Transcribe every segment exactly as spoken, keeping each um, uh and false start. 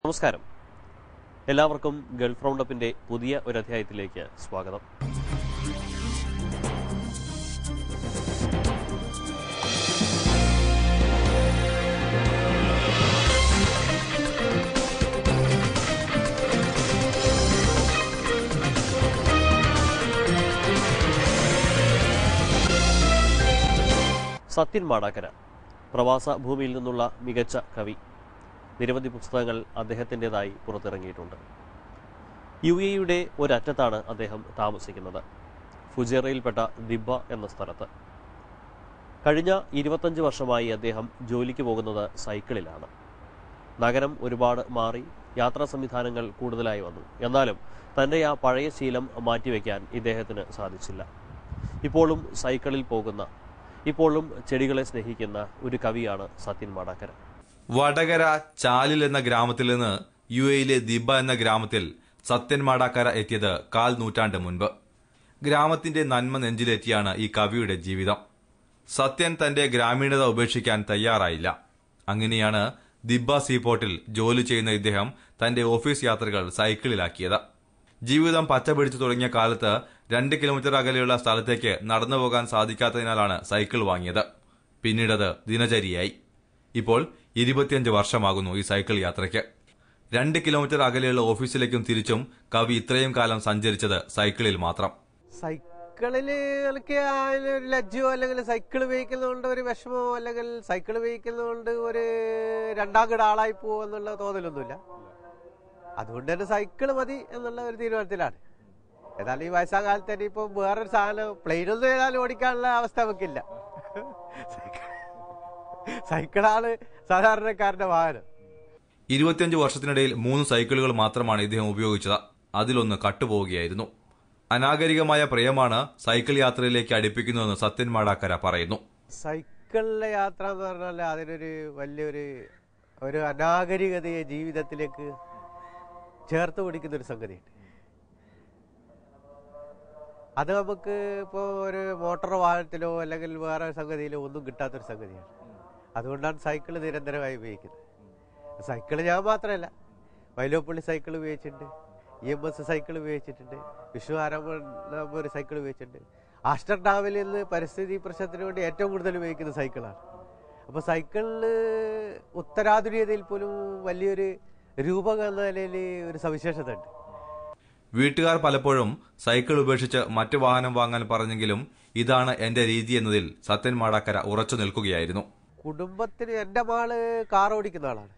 നമസ്കാരം, എല്ലാവർക്കും ഗൾഫ് റൗണ്ടപ്പിന്റെ പുതിയ ഒരു അധ്യായത്തിലേക്ക് സ്വാഗതം. സത്യൻ മാടാക്കര പ്രവാസ ഭൂമിയിൽ നിന്നുള്ള മികച്ച കവി. നിരവധി പുസ്തകങ്ങൾ അദ്ദേഹത്തിൻ്റെതായി പുറത്തിറങ്ങിയിട്ടുണ്ട്. യു എയുടെ ഒരറ്റത്താണ് അദ്ദേഹം താമസിക്കുന്നത്, ഫുജേറയിൽപ്പെട്ട ദിബ്ബ എന്ന സ്ഥലത്ത്. കഴിഞ്ഞ ഇരുപത്തഞ്ച് വർഷമായി അദ്ദേഹം ജോലിക്ക് പോകുന്നത് സൈക്കിളിലാണ്. നഗരം ഒരുപാട് മാറി, യാത്രാ സംവിധാനങ്ങൾ കൂടുതലായി വന്നു. എന്നാലും തൻ്റെ ആ പഴയ ശീലം മാറ്റിവെക്കാൻ ഇദ്ദേഹത്തിന് സാധിച്ചില്ല. ഇപ്പോഴും സൈക്കിളിൽ പോകുന്ന, ഇപ്പോഴും ചെടികളെ സ്നേഹിക്കുന്ന ഒരു കവിയാണ് സത്യൻ മാടാക്കര. വടകര ചാലിൽ എന്ന ഗ്രാമത്തിൽ നിന്ന് യു എയിലെ ദിബ്ബ എന്ന ഗ്രാമത്തിൽ സത്യൻ മാടാക്കര എത്തിയത് കാൽ നൂറ്റാണ്ട് മുൻപ്. ഗ്രാമത്തിന്റെ നന്മ നെഞ്ചിലെത്തിയാണ് ഈ കവിയുടെ ജീവിതം. സത്യൻ തന്റെ ഗ്രാമീണത ഉപേക്ഷിക്കാൻ തയ്യാറായില്ല. അങ്ങനെയാണ് ദിബ്ബ സീപോർട്ടിൽ ജോലി ചെയ്യുന്ന ഇദ്ദേഹം തന്റെ ഓഫീസ് യാത്രകൾ സൈക്കിളിലാക്കിയത്. ജീവിതം പച്ചപിടിച്ചു തുടങ്ങിയ കാലത്ത് രണ്ട് കിലോമീറ്റർ അകലെയുള്ള സ്ഥലത്തേക്ക് നടന്നു പോകാൻ സാധിക്കാത്തതിനാലാണ് സൈക്കിൾ വാങ്ങിയത്. പിന്നീടത് ദിനചര്യയായി. ഇപ്പോൾ ഇരുപത്തിയഞ്ച് വർഷമാകുന്നു ഈ സൈക്കിൾ യാത്രയ്ക്ക്. രണ്ട് കിലോമീറ്റർ അകലെയുള്ള ഓഫീസിലേക്കും തിരിച്ചും കവി ഇത്രയും കാലം സഞ്ചരിച്ചത് സൈക്കിളിൽ മാത്രം. സൈക്കിളില് എനിക്ക് ഒരു ലജ്ജയോ അല്ലെങ്കിൽ സൈക്കിൾ ഉപയോഗിക്കുന്നതുകൊണ്ട് ഒരു വിഷമോ അല്ലെങ്കിൽ സൈക്കിൾ ഉപയോഗിക്കുന്നതുകൊണ്ട് ഒരു രണ്ടാം കിട ആളായി പോകും എന്നുള്ള തോന്നലൊന്നുമില്ല. അതുകൊണ്ട് തന്നെ സൈക്കിൾ മതി എന്നുള്ള ഒരു തീരുമാനത്തിലാണ്. ഏതായാലും ഈ വയസ്സാം കാലത്ത് തന്നെ ഇപ്പൊ വേറൊരു സാധനം പ്ലെയിനൊന്നും ഏതായാലും ഓടിക്കാനുള്ള അവസ്ഥ നമുക്കില്ല. സൈക്കിളാണ് സാധാരണക്കാരന്റെ വാഹനം. ഇരുപത്തിയഞ്ച് വർഷത്തിനിടയിൽ മൂന്ന് സൈക്കിളുകൾ മാത്രമാണ് ഇദ്ദേഹം ഉപയോഗിച്ചത്. അതിലൊന്ന് കട്ടുപോവുകയായിരുന്നു. അനാഗരികമായ പ്രിയമാണ് സൈക്കിൾ യാത്രയിലേക്ക് അടുപ്പിക്കുന്നതെന്ന് സത്യൻ മാടാക്കര പറയുന്നു. സൈക്കിളിലെ യാത്ര എന്ന് പറഞ്ഞാൽ അതിനൊരു വലിയൊരു ഒരു അനാഗരികതയെ ജീവിതത്തിലേക്ക് ചേർത്ത് പിടിക്കുന്ന ഒരു സംഗതിയുണ്ട്. അത് നമുക്ക് ഇപ്പോൾ ഒരു മോട്ടോർ വാഹനത്തിലോ അല്ലെങ്കിൽ വേറെ സംഗതിയിലോ ഒന്നും കിട്ടാത്തൊരു സംഗതിയാണ്. അതുകൊണ്ടാണ് സൈക്കിൾ നിരന്തരമായി ഉപയോഗിക്കുന്നത്. സൈക്കിൾ ഞാൻ മാത്രമല്ല, വൈലോപ്പള്ളി സൈക്കിൾ ഉപയോഗിച്ചിട്ടുണ്ട്, ഇ എം എസ് സൈക്കിൾ ഉപയോഗിച്ചിട്ടുണ്ട്, വിഷ്ണു ആരാമ ഒരു സൈക്കിൾ ഉപയോഗിച്ചിട്ടുണ്ട്. ആസ്റ്റർഡാമിൽ നിന്ന് പരിസ്ഥിതി പ്രശ്നത്തിന് വേണ്ടി ഏറ്റവും കൂടുതൽ ഉപയോഗിക്കുന്ന സൈക്കിളാണ്. അപ്പോൾ സൈക്കിളിന് ഉത്തരാധുനികതയിൽ പോലും വലിയൊരു രൂപം എന്ന നിലയിൽ ഒരു സവിശേഷത ഉണ്ട്. വീട്ടുകാർ പലപ്പോഴും സൈക്കിൾ ഉപേക്ഷിച്ച് മറ്റു വാഹനം വാങ്ങാൻ പറഞ്ഞെങ്കിലും ഇതാണ് എന്റെ രീതി എന്നതിൽ സത്യൻ മാടാക്കര ഉറച്ചു നിൽക്കുകയായിരുന്നു. കുടുംബത്തിന് എന്റെ മകള് കാർ ഓടിക്കുന്ന ആളാണ്.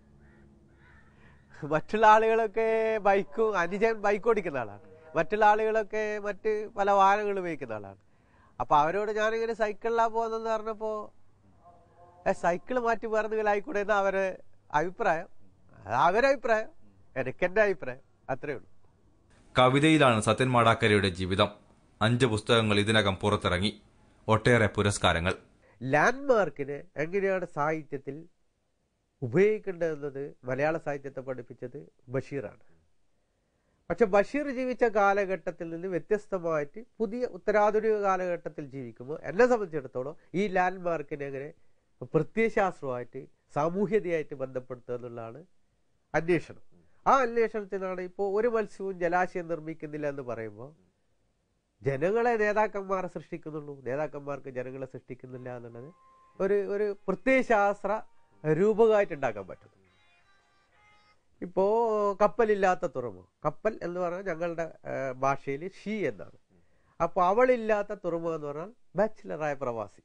മറ്റുള്ള ആളുകളൊക്കെ ബൈക്കും, അനുജൻ ബൈക്ക് ഓടിക്കുന്ന ആളാണ്. മറ്റുള്ള ആളുകളൊക്കെ മറ്റ് പല വാഹനങ്ങൾ ഉപയോഗിക്കുന്ന ആളാണ്. അപ്പൊ അവരോട് ഞാനിങ്ങനെ സൈക്കിളിലാ പോകുന്നെന്ന് പറഞ്ഞപ്പോ സൈക്കിൾ മാറ്റി വേറെന്തെങ്കിലായിക്കൂടെ എന്ന് അവരെ അഭിപ്രായം. അവരഭിപ്രായം, എനിക്കെന്റെ അഭിപ്രായം, അത്രേ ഉള്ളൂ. കവിതയിലാണ് സത്യൻ മാടാക്കരയുടെ ജീവിതം. അഞ്ച് പുസ്തകങ്ങൾ ഇതിനകം പുറത്തിറങ്ങി, ഒട്ടേറെ പുരസ്കാരങ്ങൾ. ലാൻഡ്മാർക്കിനെ എങ്ങനെയാണ് സാഹിത്യത്തിൽ ഉപയോഗിക്കേണ്ടതെന്നത് മലയാള സാഹിത്യത്തെ പഠിപ്പിച്ചത് ബഷീറാണ്. പക്ഷെ ബഷീർ ജീവിച്ച കാലഘട്ടത്തിൽ നിന്ന് വ്യത്യസ്തമായിട്ട് പുതിയ ഉത്തരാധുനിക കാലഘട്ടത്തിൽ ജീവിക്കുമ്പോൾ എന്നെ സംബന്ധിച്ചിടത്തോളം ഈ ലാൻഡ്മാർക്കിനെ എങ്ങനെ പ്രത്യയശാസ്ത്രമായിട്ട് സാമൂഹ്യതയായിട്ട് ബന്ധപ്പെടുത്തുക എന്നുള്ളതാണ് അന്വേഷണം. ആ അന്വേഷണത്തിനാണ് ഇപ്പോൾ ഒരു മത്സ്യവും ജലാശയം നിർമ്മിക്കുന്നില്ല എന്ന് പറയുമ്പോൾ ജനങ്ങളെ നേതാക്കന്മാരെ സൃഷ്ടിക്കുന്നുള്ളൂ, നേതാക്കന്മാർക്ക് ജനങ്ങളെ സൃഷ്ടിക്കുന്നില്ല എന്നുള്ളത് ഒരു ഒരു പ്രത്യയശാസ്ത്ര രൂപമായിട്ട് ഉണ്ടാക്കാൻ പറ്റും. ഇപ്പോ കപ്പലില്ലാത്ത തുറമുഖം, കപ്പൽ എന്ന് പറഞ്ഞാൽ ഞങ്ങളുടെ ഭാഷയിൽ ഷീ എന്നാണ്. അപ്പൊ അവളില്ലാത്ത തുറമുഖം എന്ന് പറഞ്ഞാൽ ബാച്ചിലറായ പ്രവാസി.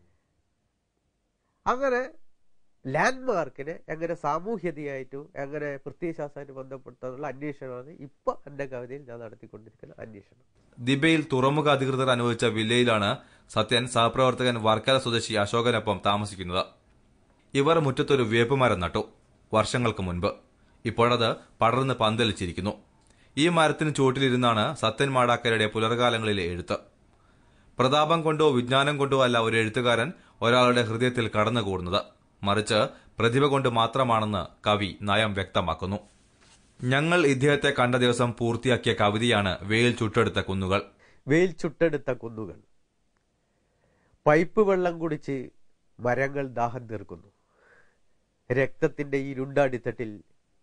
അങ്ങനെ ലാൻഡ്മാർക്കിനെ എങ്ങനെ സാമൂഹ്യതയായിട്ടും എങ്ങനെ പ്രത്യയശാസ്ത്രമായിട്ട് ബന്ധപ്പെടുത്താനുള്ള അന്വേഷണമാണ് ഇപ്പൊ എന്റെ കവിതയിൽ ഞാൻ നടത്തിക്കൊണ്ടിരിക്കുന്ന അന്വേഷണം. ദിബയിൽ തുറമുഖ അധികൃതർ അനുവദിച്ച വില്ലയിലാണ് സത്യൻ സഹപ്രവർത്തകൻ വർക്കല സ്വദേശി അശോകനൊപ്പം താമസിക്കുന്നത്. ഇവർ മുറ്റത്തൊരു വേപ്പുമരം നട്ടു വർഷങ്ങൾക്ക് മുൻപ്. ഇപ്പോഴത് പടർന്ന് പന്തലിച്ചിരിക്കുന്നു. ഈ മരത്തിന് ചുവട്ടിലിരുന്നാണ് സത്യൻ മാടാക്കരയുടെ പുലർകാലങ്ങളിലെ എഴുത്ത്. പ്രതാപം കൊണ്ടോ വിജ്ഞാനം കൊണ്ടോ അല്ല ഒരു എഴുത്തുകാരൻ ഒരാളുടെ ഹൃദയത്തിൽ കടന്നുകൂടുന്നത്, മറിച്ച് പ്രതിഭ കൊണ്ട് മാത്രമാണെന്ന് കവി നയം വ്യക്തമാക്കുന്നു. ഞങ്ങൾ ഇദ്ദേഹത്തെ കണ്ട ദിവസം പൂർത്തിയാക്കിയ കവിതയാണ് വെയിൽ ചുട്ടെടുത്ത കുന്നുകൾ. വെയിൽ ചുട്ടെടുത്ത കുന്നുകൾ. പൈപ്പ് വെള്ളം കുടിച്ച് മരങ്ങൾ ദാഹം തീർക്കുന്നു. രക്തത്തിന്റെ ഈ ഇരുണ്ട അടിത്തട്ടിൽ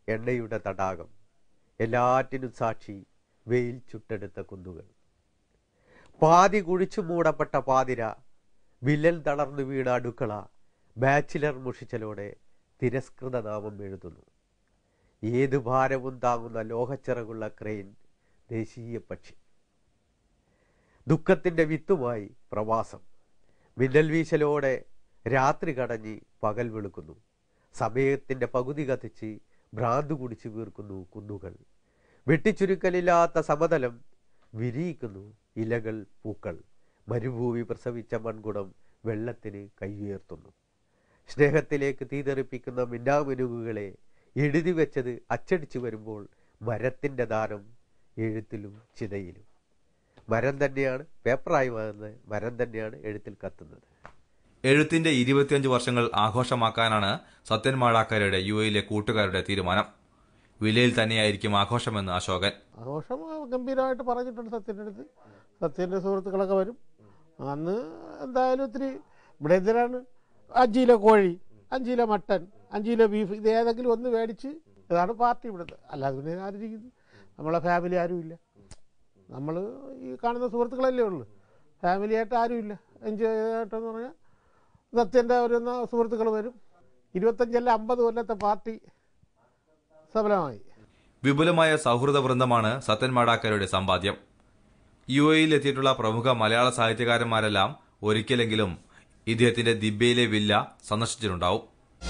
എണ്ണയുടെ തടാകം, എല്ലാറ്റിനും സാക്ഷി വെയിൽ ചുട്ടെടുത്ത കുന്നുകൾ. പാതി കുഴിച്ചു മൂടപ്പെട്ട പാതിര, വില്ലൻ തളർന്നു വീണ അടുക്കള, ബാച്ചിലർ മുഷിച്ചലോടെ തിരസ്കൃത നാമം എഴുതുന്നു. ഏത് ഭാരവും താങ്ങുന്ന ലോഹച്ചിറകുള്ള ക്രെയിൻ, ദേശീയ പക്ഷി. ദുഃഖത്തിന്റെ വിത്തുമായി പ്രവാസം, മിന്നൽ വീശലോടെ രാത്രി കടഞ്ഞ് പകൽ വെളുക്കുന്നു. സമയത്തിന്റെ പകുതി കത്തിച്ച് ഭ്രാന്ത് കുടിച്ചു വീർക്കുന്നു കുന്നുകൾ. വെട്ടിച്ചുരുക്കലില്ലാത്ത സമതലം, വിരിയിക്കുന്നു ഇലകൾ പൂക്കൾ. മരുഭൂമി പ്രസവിച്ച മൺകുടം വെള്ളത്തിന് കൈയുയർത്തുന്നു. സ്നേഹത്തിലേക്ക് തീതെറിപ്പിക്കുന്ന മിന്നാമിനുകുകളെ എഴുതി വെച്ചത് അച്ചടിച്ചു വരുമ്പോൾ മരത്തിന്റെ ദാനം എഴുത്തിലും ചിതയിലും. മരം തന്നെയാണ് പേപ്പറായി മാറുന്നത്, മരം തന്നെയാണ് എഴുത്തിൽ കത്തുന്നത്. എഴുത്തിന്റെ ഇരുപത്തിയഞ്ച് വർഷങ്ങൾ ആഘോഷമാക്കാനാണ് സത്യൻ മാടാക്കരയുടെ യു എയിലെ കൂട്ടുകാരുടെ തീരുമാനം. വിലയിൽ തന്നെയായിരിക്കും ആഘോഷമെന്ന് അശോകൻ. ആഘോഷം ഗംഭീരമായിട്ട് പറഞ്ഞിട്ടുണ്ട് സത്യൻ്റെ അടുത്ത്. സത്യൻ്റെ സുഹൃത്തുക്കളൊക്കെ വരും. അന്ന് എന്തായാലും ഒത്തിരി ഇവിടെ എന്തിനാണ് അഞ്ച് കിലോ കോഴി, അഞ്ച് കിലോ മട്ടൻ, അഞ്ച് കിലോ ബീഫ്, ഇത് ഏതെങ്കിലും ഒന്ന് മേടിച്ച് ഇതാണ് പാർട്ടി ഇവിടുത്തെ. അല്ലാതെ പിന്നെ ആരിരിക്കുന്നു? നമ്മളെ ഫാമിലി ആരുമില്ല. നമ്മൾ ഈ കാണുന്ന സുഹൃത്തുക്കളല്ലേ ഉള്ളൂ, ഫാമിലിയായിട്ട് ആരുമില്ല. എൻജോയ് ചെയ്തിട്ടെന്ന് പറഞ്ഞാൽ സത്യൻ്റെ ഒരു സുഹൃത്തുക്കൾ വരും. ഇരുപത്തഞ്ചല്ല അമ്പത് കൊല്ലത്തെ പാർട്ടി സഫലമായി. വിപുലമായ സൗഹൃദ വൃന്ദമാണ് സത്യൻ മാടാക്കരയുടെ സമ്പാദ്യം. യു എയിൽ എത്തിയിട്ടുള്ള പ്രമുഖ മലയാള സാഹിത്യകാരന്മാരെല്ലാം ഒരിക്കലെങ്കിലും ഇദ്ദേഹത്തിന്റെ ദിബയിലെ വില്ല സന്ദർശിച്ചിട്ടുണ്ടാവും.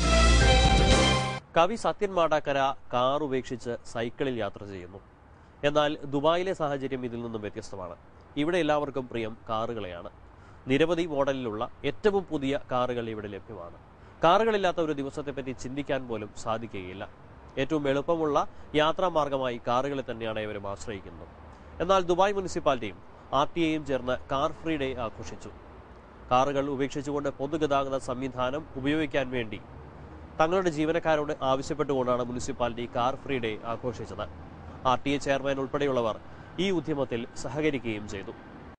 കവി സത്യൻ മാടാക്കര കാർ ഉപേക്ഷിച്ച് സൈക്കിളിൽ യാത്ര ചെയ്യുന്നു. എന്നാൽ ദുബായിലെ സാഹചര്യം ഇതിൽ നിന്നും വ്യത്യസ്തമാണ്. ഇവിടെ എല്ലാവർക്കും പ്രിയം കാറുകളെയാണ്. നിരവധി മോഡലിലുള്ള ഏറ്റവും പുതിയ കാറുകൾ ഇവിടെ ലഭ്യമാണ്. കാറുകളില്ലാത്ത ഒരു ദിവസത്തെപ്പറ്റി ചിന്തിക്കാൻ പോലും സാധിക്കുകയില്ല. ഏറ്റവും എളുപ്പമുള്ള യാത്രാമാർഗമായി കാറുകളെ തന്നെയാണ് ഇവരും ആശ്രയിക്കുന്നത്. എന്നാൽ ദുബായ് മുനിസിപ്പാലിറ്റിയും ആർ ടി എയും ചേർന്ന് കാർ ഫ്രീ ഡേ ആഘോഷിച്ചു. കാറുകൾ ഉപേക്ഷിച്ചുകൊണ്ട് പൊതുഗതാഗത സംവിധാനം ഉപയോഗിക്കാൻ വേണ്ടി തങ്ങളുടെ ജീവനക്കാരോട് ആവശ്യപ്പെട്ടുകൊണ്ടാണ് മുനിസിപ്പാലിറ്റി കാർ ഫ്രീ ഡേ ആഘോഷിച്ചത്. ആർ ടി എ ചെയർമാൻ ഉൾപ്പെടെയുള്ളവർ ഈ ഉദ്യമത്തിൽ സഹകരിക്കുകയും ചെയ്തു.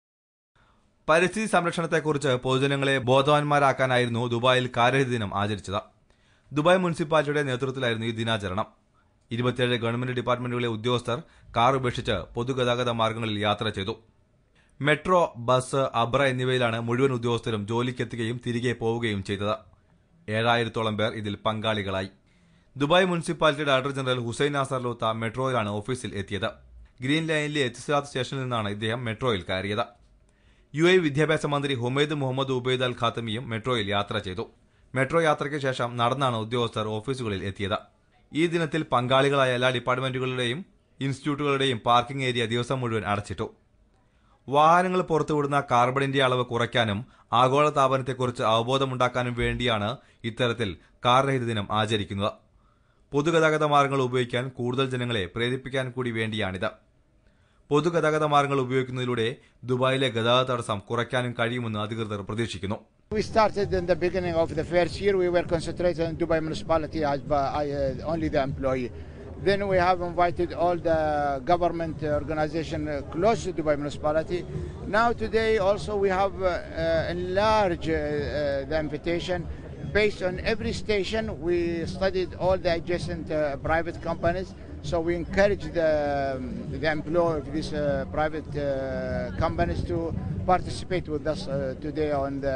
പരിസ്ഥിതി സംരക്ഷണത്തെക്കുറിച്ച് പൊതുജനങ്ങളെ ബോധവാന്മാരാക്കാനായിരുന്നു ദുബായിൽ കാർരഹിത ദിനം ആചരിച്ചത്. ദുബായ് മുനിസിപ്പാലിറ്റിയുടെ നേതൃത്വത്തിലായിരുന്നു ഈ ദിനാചരണം. ഇരുപത്തിയേഴ് ഗവൺമെന്റ് ഡിപ്പാർട്ട്മെന്റുകളിലെ ഉദ്യോഗസ്ഥർ കാർ ഉപേക്ഷിച്ച് പൊതുഗതാഗത മാർഗങ്ങളിൽ യാത്ര ചെയ്തു. മെട്രോ, ബസ്, അബ്ര എന്നിവയിലാണ് മുഴുവൻ ഉദ്യോഗസ്ഥരും ജോലിക്കെത്തുകയും തിരികെ പോവുകയും ചെയ്തത്. ഏഴായിരത്തോളം പേർ ഇതിൽ പങ്കാളികളായി. Dubai municipality director general Hussain Nasser Lootah മെട്രോയിലാണ് ഓഫീസിൽ എത്തിയത്. ഗ്രീൻ ലൈനിലെ എത്തിസാദ് സ്റ്റേഷനിൽ നിന്നാണ് ഇദ്ദേഹം മെട്രോയിൽ കയറിയത്. യു എ വിദ്യാഭ്യാസ മന്ത്രി ഹുമൈദ് മുഹമ്മദ് ഉബൈദ് അൽ ഖാത്തമിയും മെട്രോയിൽ യാത്ര ചെയ്തു. മെട്രോ യാത്രയ്ക്ക് ശേഷം നടന്നാണ് ഉദ്യോഗസ്ഥർ ഓഫീസുകളിൽ എത്തിയത്. ഈ ദിനത്തിൽ പങ്കാളികളായ എല്ലാ ഡിപ്പാർട്ട്മെന്റുകളുടെയും ഇൻസ്റ്റിറ്റ്യൂട്ടുകളുടെയും പാർക്കിംഗ് ഏരിയ ദിവസം മുഴുവൻ അടച്ചിട്ടു. വാഹനങ്ങൾ പുറത്തുവിടുന്ന കാർബണിന്റെ അളവ് കുറയ്ക്കാനും ആഗോള താപനത്തെക്കുറിച്ച് അവബോധമുണ്ടാക്കാനും വേണ്ടിയാണ് ഇത്തരത്തിൽ കാർ രഹിത ദിനം ആചരിക്കുന്നത്. പൊതുഗതാഗത മാർഗങ്ങൾ ഉപയോഗിക്കാൻ കൂടുതൽ ജനങ്ങളെ പ്രേരിപ്പിക്കാൻ കൂടി വേണ്ടിയാണിത്. പൊതുഗതാഗത മാർഗങ്ങൾ ഉപയോഗിക്കുന്നതിലൂടെ ദുബായിലെ ഗതാഗത തടസ്സം കുറയ്ക്കാനും കഴിയുമെന്ന് അധികൃതർ പ്രതീക്ഷിക്കുന്നു. We started in the beginning of the first year. We were concentrated on Dubai municipality as uh, only the employee. Then we have invited all the government organization close to Dubai municipality. Now today also we have uh, uh, enlarged uh, uh, the invitation. Based on every station, we studied all the adjacent uh, private companies. So we encourage the, the employee of these uh, private uh, companies to participate with us uh, today on the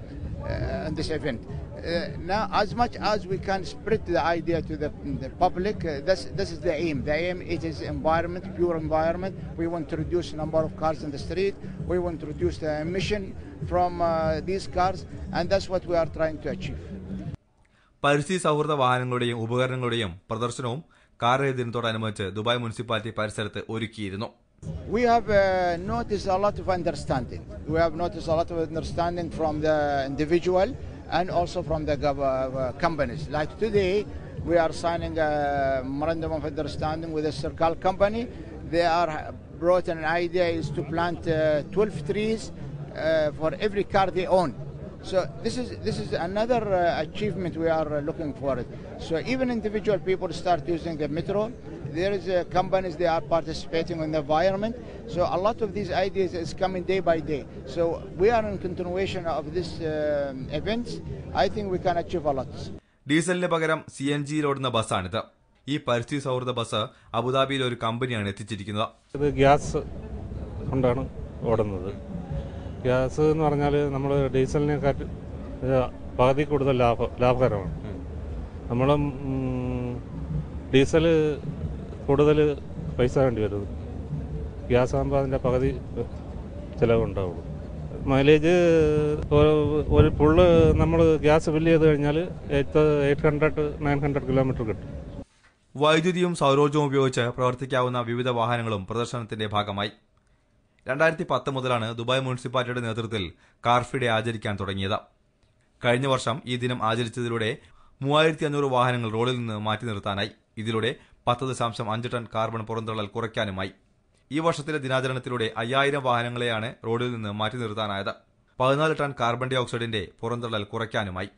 uh, on this event. Uh, now, as much as we can spread the idea to the, the public, uh, this, this is the aim. The aim it is environment, pure environment. We want to reduce the number of cars in the street. We want to reduce the emission from uh, these cars, and that's what we are trying to achieve. പരിസ്ഥിതി സൗഹൃദ വാഹനങ്ങളുടെയും ഉപകരണങ്ങളുടെയും പ്രദർശനവും car രഹിത ദിനത്തോടനുബന്ധിച്ച് Dubai municipality പരിസരത്ത് ഒരുക്കിയിരുന്നു. We have uh, noticed a lot of understanding. We have noticed a lot of understanding from the individual and also from the uh, companies. Like today, we are signing a memorandum of understanding with a Circle company. They are brought an idea is to plant uh, twelve trees uh, for every car they own. So this is this is another uh, achievement we are uh, looking for it. So even individual people start using the metro. There is uh, companies they are participating in the environment. So a lot of these ideas is coming day by day. So we are in continuation of this uh, events. I think we can achieve a lot. ഡീസലിന് പകരം C N ജിയിൽ ഓടുന്ന ബസ്സാണിത്. ഈ പരിസ്ഥിതി സൗഹൃദ bus അബുദാബിയിലെ ഒരു കമ്പനിയാണ് എത്തിച്ചിരിക്കുന്നത്. ഇത് ഗ്യാസ് കൊണ്ടാണ് ഓടുന്നത്. ഗ്യാസ് എന്ന് പറഞ്ഞാൽ നമ്മൾ ഡീസലിനെക്കാട്ട് പകുതി കൂടുതൽ ലാഭ ലാഭകരമാണ്. നമ്മൾ ഡീസൽ കൂടുതൽ പൈസ വേണ്ടി വരുന്നത്, ഗ്യാസ് ആകുമ്പോൾ അതിൻ്റെ പകുതി ചിലവുണ്ടാവുള്ളൂ. മൈലേജ് ഒരു ഫുള്ള് നമ്മൾ ഗ്യാസ് ഫില്ല് ചെയ്ത് കഴിഞ്ഞാൽ eight eight hundred nine hundred kilometre കിട്ടും. വൈദ്യുതിയും സൗരോർജ്ജവും ഉപയോഗിച്ച് പ്രവർത്തിക്കാവുന്ന വിവിധ വാഹനങ്ങളും പ്രദർശനത്തിന്റെ ഭാഗമായി. രണ്ടായിരത്തി പത്ത് മുതലാണ് ദുബായ് മുനിസിപ്പാലിറ്റിയുടെ നേതൃത്വത്തിൽ കാർഫി ഡേ ആചരിക്കാൻ തുടങ്ങിയത്. കഴിഞ്ഞ വർഷം ഈ ദിനം ആചരിച്ചതിലൂടെ മൂവായിരത്തി അഞ്ഞൂറ് വാഹനങ്ങൾ റോഡിൽ നിന്ന് മാറ്റി നിർത്താനായി. ഇതിലൂടെ പത്ത് ദശാംശം അഞ്ച് ടൺ കാർബൺ പുറന്തള്ളൽ കുറയ്ക്കാനുമായി. ഈ വർഷത്തിലെ ദിനാചരണത്തിലൂടെ അയ്യായിരം വാഹനങ്ങളെയാണ് റോഡിൽ നിന്ന് മാറ്റി നിർത്താനായത്. പതിനാല് ടൺ കാർബൺ ഡൈ ഓക്സൈഡിന്റെ പുറന്തള്ളൽ കുറയ്ക്കാനുമായി.